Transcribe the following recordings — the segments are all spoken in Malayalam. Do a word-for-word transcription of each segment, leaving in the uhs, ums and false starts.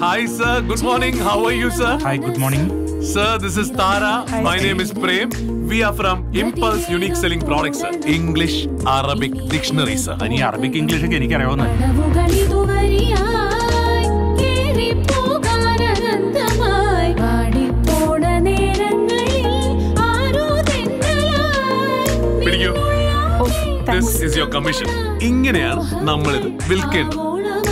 Hi sir, good morning. How are you sir? Hi, good morning. Sir, this is Tara. Hi. My name is Prem. We are from Impulse Unique Selling Products sir. English Arabic Dictionary sir. Ani Arabic English ഒക്കെ എനിക്കറിയാവുന്ന. പിടിക്കൂ. This is your commission. ഇങ്ങനെയാണ് നമ്മൾ ഇത് വിൽക്കേണ്ടത്.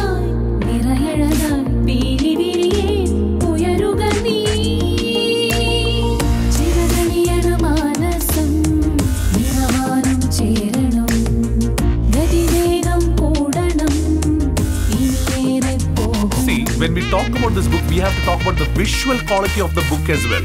When we talk about this book, we have to talk about the visual quality of the book as well.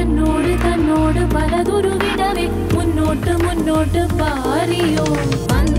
മുന്നോട്ട് മുന്നോട്ട് പാറിയോ